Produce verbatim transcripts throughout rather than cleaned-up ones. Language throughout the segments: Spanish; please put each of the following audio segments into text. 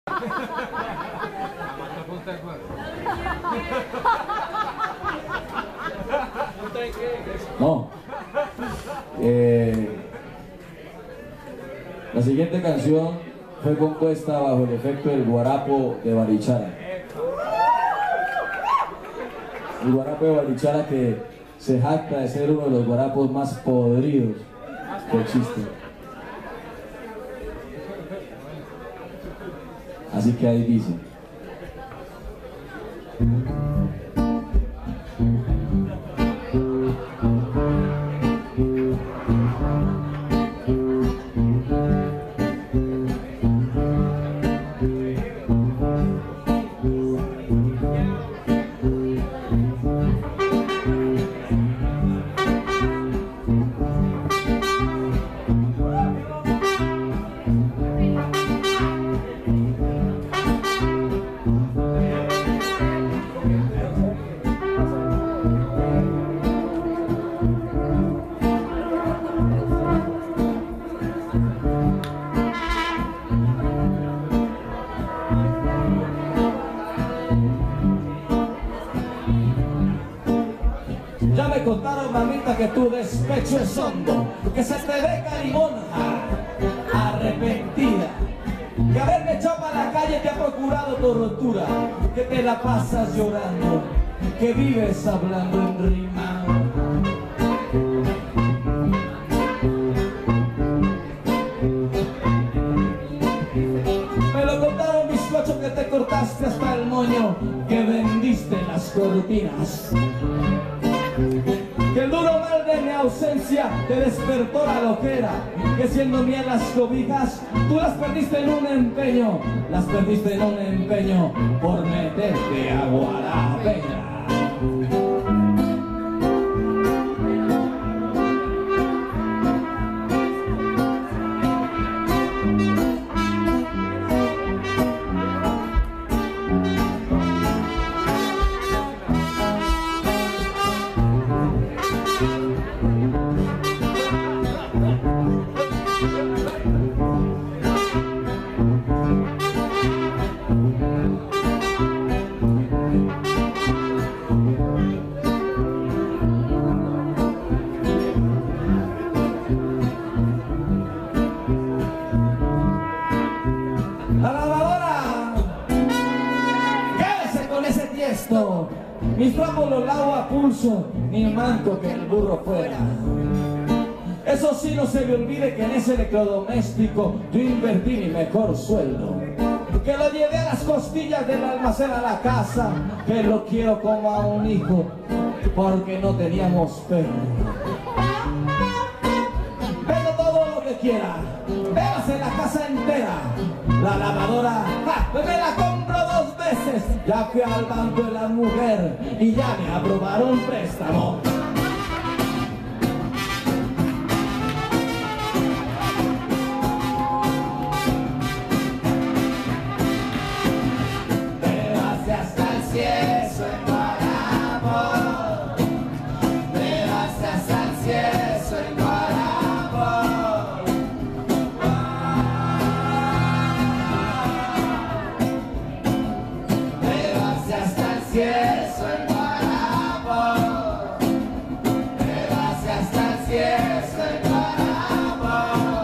No. Eh, la siguiente canción fue compuesta bajo el efecto del guarapo de Barichara. El guarapo de Barichara que se jacta de ser uno de los guarapos más podridos que existen. Así que ahí dice. Ya me contaron, mamita, que tu despecho es hondo, que se te ve carimonja, arrepentida, que haberme echado para la calle te ha procurado tu rotura, que te la pasas llorando, que vives hablando en rima. Me lo contaron mis cochos, que te cortaste hasta el moño, que vendiste las cortinas, que el duro mal de mi ausencia te despertó la loquera, que siendo mías las cobijas, tú las perdiste en un empeño, las perdiste en un empeño por meterte a guarapera. La lavadora, quédese con ese tiesto, mis trapos los lavo a pulso, ni manco que el burro fuera. Eso sí, no se me olvide que en ese electrodoméstico yo invertí mi mejor sueldo, que lo llevé a las costillas del almacén a la casa, que lo quiero como a un hijo, porque no teníamos perro. Vendo todo lo que quiera, véase la casa entera. La lavadora, ¡ja!, me la compro dos veces. Ya fui al banco de la mujer y ya me aprobaron préstamo. Me vas hasta el cielo en guarapo, me vas hasta el cielo en guarapo. Si eso en guarapo, me vas hasta el cielo en guarapo.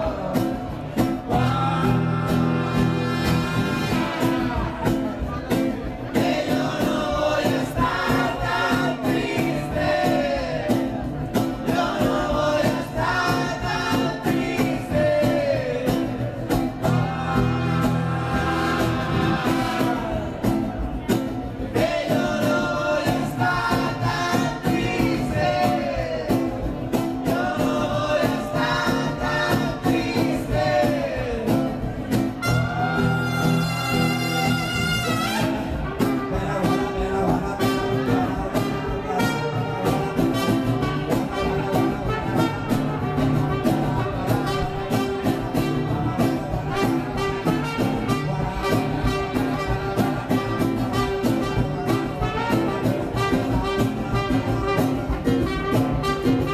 Que yo no voy a estar tan triste, yo no voy a estar tan triste.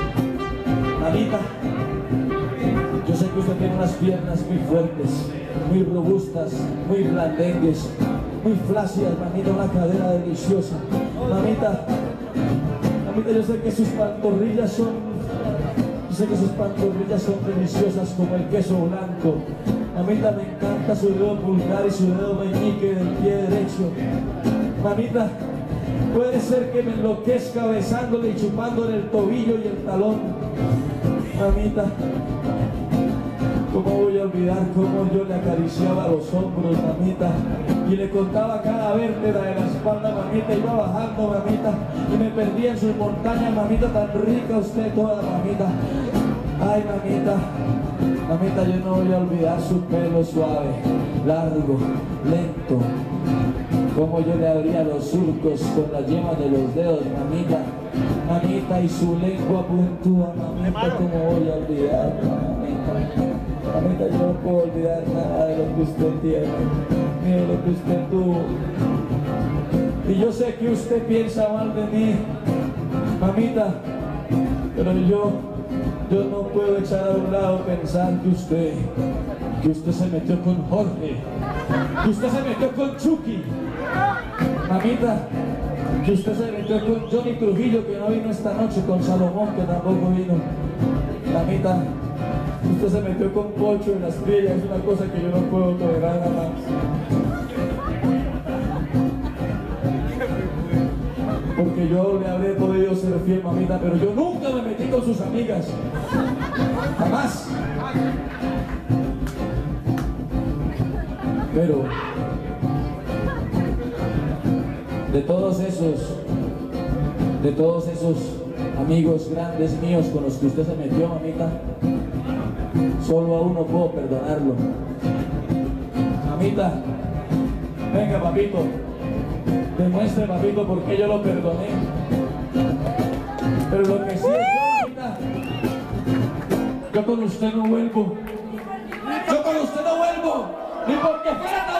Yo sé que usted tiene unas piernas muy fuertes, muy robustas, muy blandengues, muy flácidas, mamita, una cadera deliciosa. Mamita, mamita, yo sé que sus pantorrillas son, yo sé que sus pantorrillas son deliciosas como el queso blanco. Mamita, me encanta su dedo pulgar y su dedo meñique del pie derecho. Mamita, puede ser que me enloquezca besándole y chupándole el tobillo y el talón. Mamita, ¿cómo voy a olvidar cómo yo le acariciaba los hombros, mamita? Y le contaba cada vértebra de la espalda, mamita, iba bajando, mamita, y me perdía en sus montañas, mamita, tan rica usted toda, mamita. Ay, mamita, mamita, yo no voy a olvidar su pelo suave, largo, lento, como yo le abría los surcos con las yemas de los dedos, mamita, mamita, y su lengua puntúa, mamita, ¿cómo voy a olvidar, mamita? Mamita, yo no puedo olvidar nada de lo que usted tiene, ni de lo que usted tuvo. Y yo sé que usted piensa mal de mí, mamita, pero yo, yo no puedo echar a un lado pensar que usted, que usted se metió con Jorge, que usted se metió con Chucky, mamita, que usted se metió con Johnny Trujillo, que no vino esta noche, con Salomón, que tampoco vino, mamita. Usted se metió con Pocho en las trillas, es una cosa que yo no puedo tolerar nada más. Porque yo le habré podido ser fiel, mamita, pero yo nunca me metí con sus amigas. Jamás. Pero de todos esos, de todos esos amigos grandes míos con los que usted se metió, mamita, solo a uno puedo perdonarlo. Mamita, venga, papito, demuestre, papito, por qué yo lo perdoné. Pero lo que sí es yo, mamita, yo con usted no vuelvo. Yo con usted no vuelvo, ni porque fuera